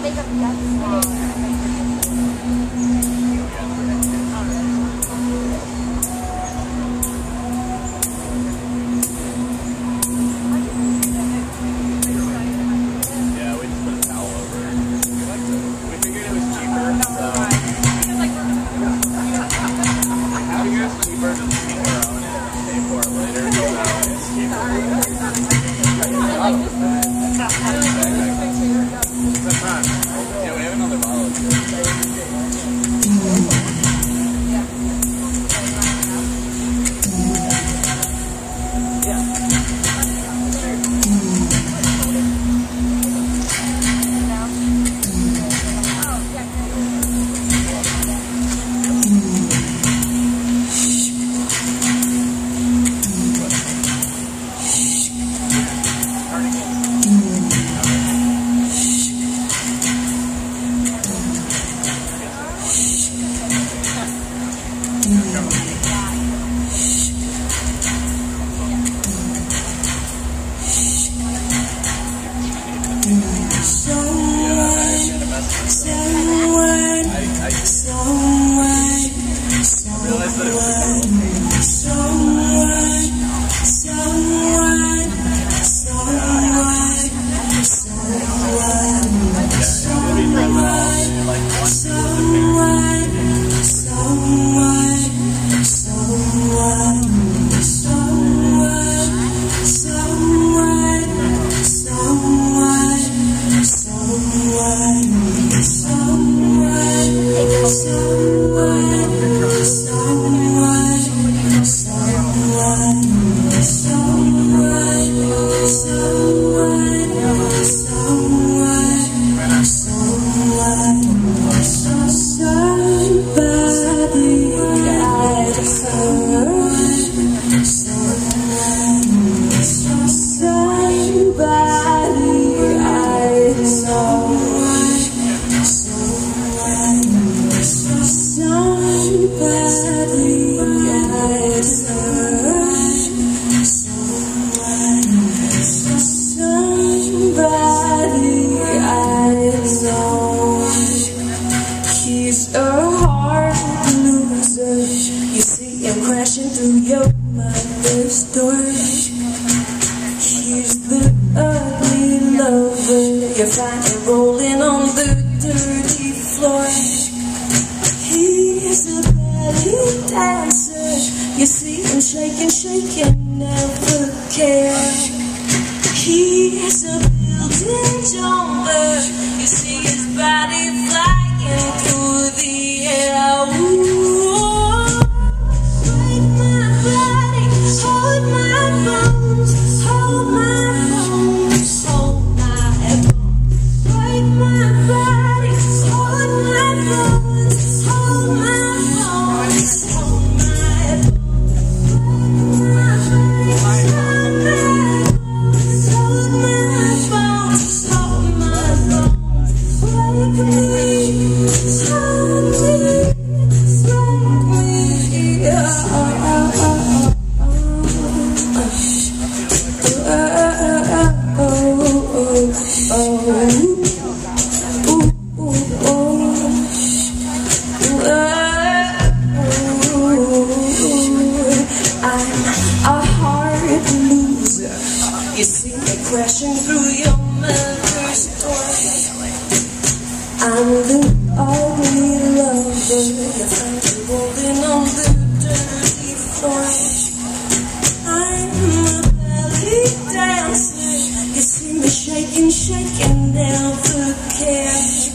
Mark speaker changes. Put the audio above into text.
Speaker 1: He's a hard loser. You see him crashing through your mother's door. He's the ugly lover you find him rolling on the dirty floor. He's a belly dancer. You see him shaking, shaking, never care. He's a building jumper. You see his body flying through the air. Ooh, break my body, hold my bones, hold my bones, hold my bones. Break my body, hold my bones, hold my bones, hold my bones. Break my body, hold my bones, hold my bones, hold my bones. Break me, hold me, break me, I'm a hard loser. You see me crashing through your mother's door. I'm the ugly lover. You find me rolling on the dirty floor. I'm a belly dancer. You see me shaking, shaking, never care.